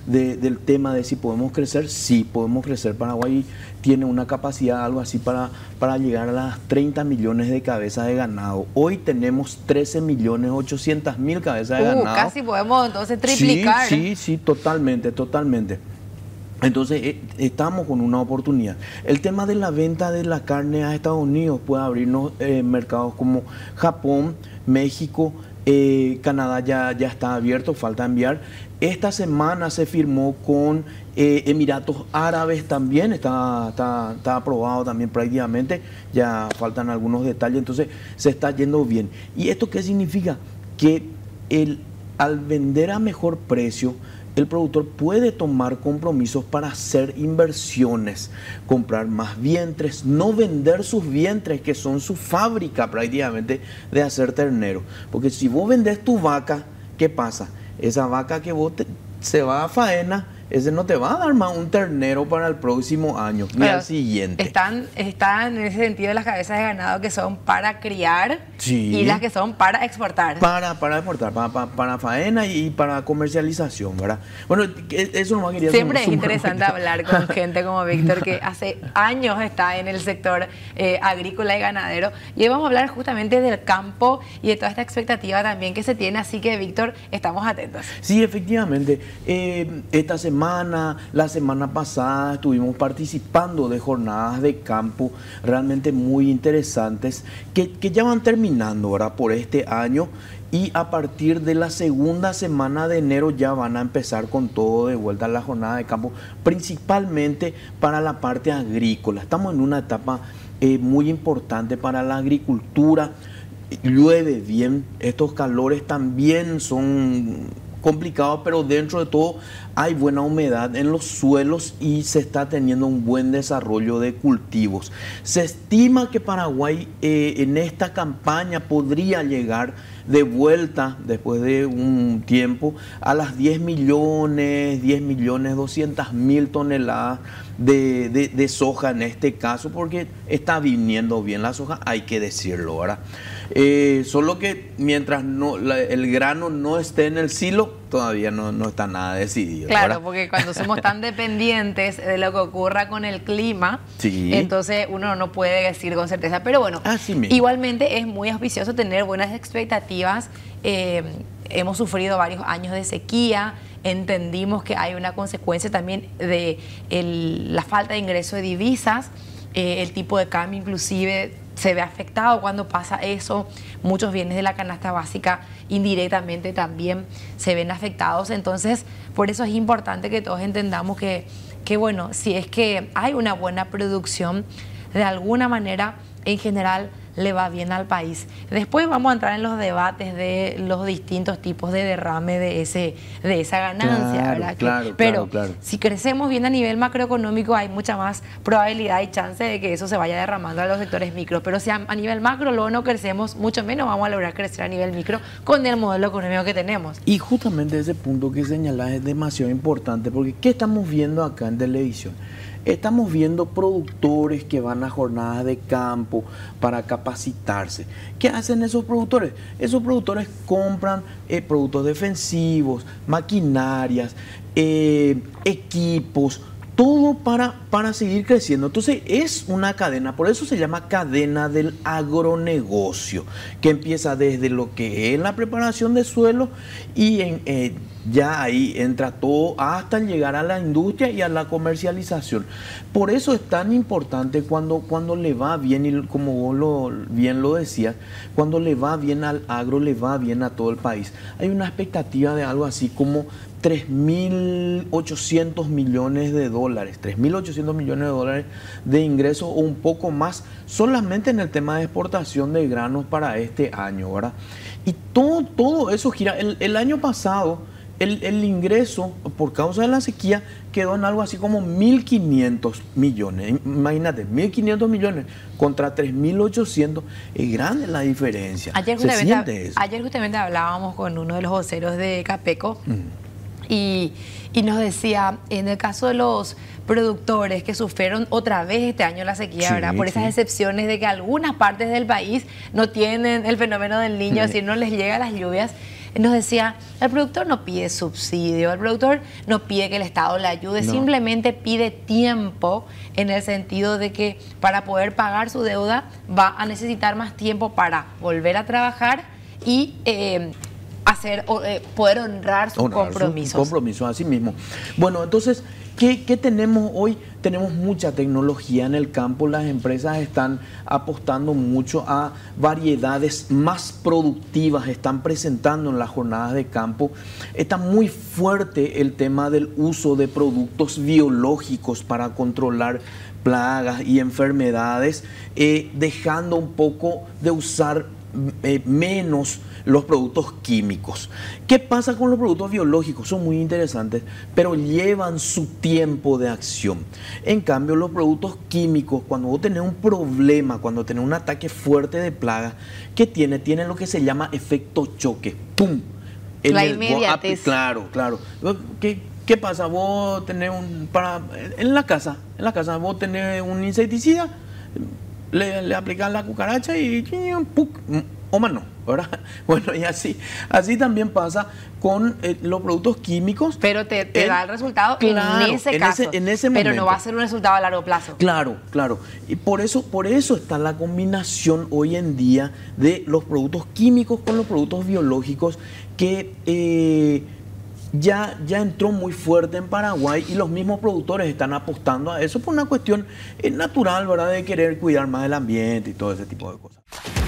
del tema de si podemos crecer. Sí, podemos crecer. Paraguay tiene una capacidad, algo así, para llegar a las 30 millones de cabezas de ganado. Hoy tenemos 13.800.000 cabezas de ganado. Casi podemos entonces triplicar. Sí, totalmente, totalmente. Entonces estamos con una oportunidad. El tema de la venta de la carne a Estados Unidos puede abrirnos mercados como Japón, México, Canadá ya está abierto, falta enviar. Esta semana se firmó con Emiratos Árabes también, está aprobado también prácticamente, ya faltan algunos detalles, entonces se está yendo bien. ¿Y esto qué significa? Que al vender a mejor precio, el productor puede tomar compromisos para hacer inversiones, comprar más vientres, no vender sus vientres, que son su fábrica prácticamente de hacer ternero. Porque si vos vendés tu vaca, ¿qué pasa? Esa vaca que se va a faena, ese no te va a dar más un ternero para el próximo año, ni al siguiente. Están en ese sentido las cabezas de ganado que son para criar, sí, y las que son para exportar. Para exportar, para faena y para comercialización, ¿verdad? Bueno, eso no quería Siempre es interesante hablar con gente como Víctor, que hace años está en el sector agrícola y ganadero. Y hoy vamos a hablar justamente del campo y de toda esta expectativa también que se tiene. Así que, Víctor, estamos atentos. Sí, efectivamente. La semana pasada estuvimos participando de jornadas de campo realmente muy interesantes que ya van terminando, ¿verdad?, por este año, y a partir de la segunda semana de enero ya van a empezar con todo de vuelta a la jornada de campo, principalmente para la parte agrícola. Estamos en una etapa muy importante para la agricultura. Llueve bien, estos calores también son complicado, pero dentro de todo hay buena humedad en los suelos y se está teniendo un buen desarrollo de cultivos. Se estima que Paraguay en esta campaña podría llegar de vuelta, después de un tiempo, a las 10.200.000 toneladas de soja en este caso, porque está viniendo bien la soja, hay que decirlo, ¿verdad? Solo que mientras el grano no esté en el silo, todavía no está nada decidido. Claro, ¿verdad? porque cuando somos tan dependientes de lo que ocurra con el clima, sí, entonces uno no puede decir con certeza. Pero bueno, igualmente es muy auspicioso tener buenas expectativas. Hemos sufrido varios años de sequía. Entendimos que hay una consecuencia también de la falta de ingreso de divisas. El tipo de cambio inclusive se ve afectado cuando pasa eso. Muchos bienes de la canasta básica indirectamente también se ven afectados. Entonces, por eso es importante que todos entendamos que bueno, si es que hay una buena producción, de alguna manera, en general, le va bien al país. Después vamos a entrar en los debates de los distintos tipos de derrame de esa ganancia, ¿verdad? Pero si crecemos bien a nivel macroeconómico, hay mucha más probabilidad y chance de que eso se vaya derramando a los sectores micro. Pero si a nivel macro luego no crecemos, mucho menos vamos a lograr crecer a nivel micro con el modelo económico que tenemos. Y justamente ese punto que señalás es demasiado importante, porque ¿qué estamos viendo acá en televisión? Estamos viendo productores que van a jornadas de campo para capacitarse. ¿Qué hacen esos productores? Esos productores compran productos defensivos, maquinarias, equipos, todo para seguir creciendo. Entonces es una cadena, por eso se llama cadena del agronegocio, que empieza desde lo que es la preparación de suelo y ya ahí entra todo hasta llegar a la industria y a la comercialización. Por eso es tan importante cuando le va bien, y como vos bien lo decías, cuando le va bien al agro, le va bien a todo el país. Hay una expectativa de algo así como 3.800 millones de dólares, 3.800 millones de dólares de ingresos o un poco más, solamente en el tema de exportación de granos para este año, ¿verdad? Y todo eso gira. El año pasado, el ingreso por causa de la sequía quedó en algo así como 1.500 millones. Imagínate, 1.500 millones contra 3.800. Es grande la diferencia. Ayer justamente hablábamos con uno de los voceros de Capeco. Y nos decía, en el caso de los productores que sufrieron otra vez este año la sequía, ¿verdad? Por esas excepciones de que algunas partes del país no tienen el fenómeno del Niño, es decir, no les llegan las lluvias. nos decía, el productor no pide subsidio, el productor no pide que el Estado le ayude, simplemente pide tiempo, en el sentido de que para poder pagar su deuda va a necesitar más tiempo para volver a trabajar y poder honrar sus compromisos. Sus compromisos, así mismo. Bueno, entonces, ¿qué tenemos hoy? Tenemos mucha tecnología en el campo, las empresas están apostando mucho a variedades más productivas, están presentando en las jornadas de campo. Está muy fuerte el tema del uso de productos biológicos para controlar plagas y enfermedades, dejando un poco de usar menos los productos químicos. ¿Qué pasa con los productos biológicos? Son muy interesantes, pero llevan su tiempo de acción. En cambio, los productos químicos, cuando vos tenés un problema, cuando tenés un ataque fuerte de plaga, ¿qué tiene? Tiene lo que se llama efecto choque. ¡Pum! La inmediatez. Claro. ¿Qué pasa? Vos tenés en la casa vos tenés un insecticida, le aplicas la cucaracha y ¡puc! O mano, ¿verdad? Bueno, y así también pasa con los productos químicos. Pero te da el resultado en ese caso. En ese momento. Pero no va a ser un resultado a largo plazo. Claro. Y por eso está la combinación hoy en día de los productos químicos con los productos biológicos que ya entró muy fuerte en Paraguay, y los mismos productores están apostando a eso por una cuestión natural, ¿verdad? De querer cuidar más el ambiente y todo ese tipo de cosas.